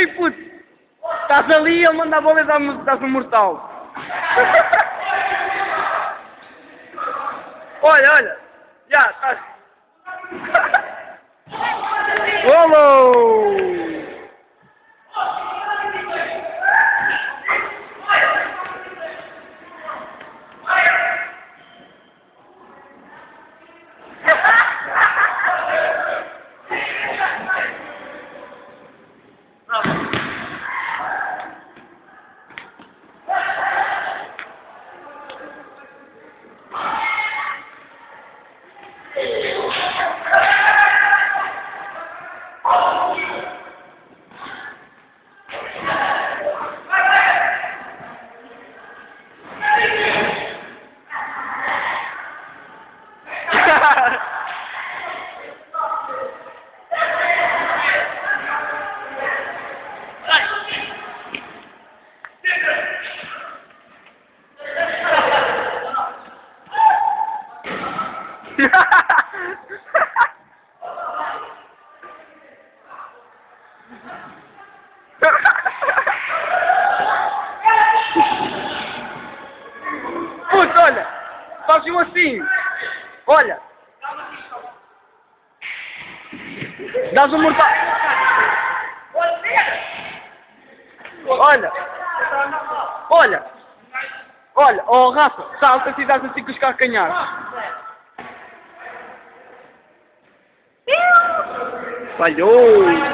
Ei, puto! Estás ali, ele manda a bola e dás um mortal. Olha! Já, estás... Golo! Puta, olha! Faz-o assim! Olha! Dás um mortal! Olha! Olha! Olha! Oh, Rafa! Salta e dás assim com os calcanhares! Falhou!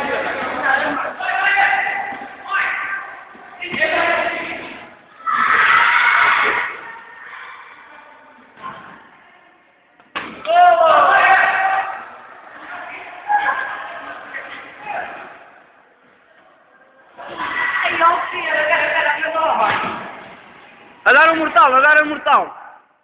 A dar um mortal, a dar um mortal!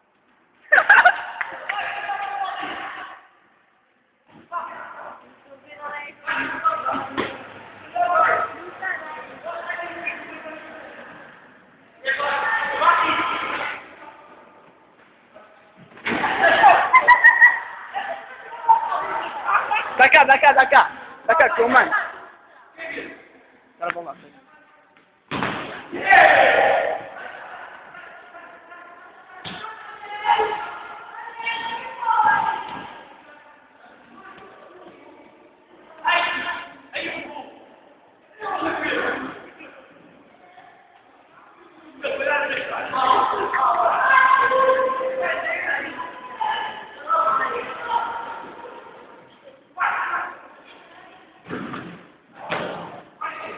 Dá cá, que eu mando. Agora vamos lá.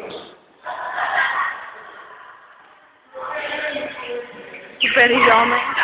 Super homem.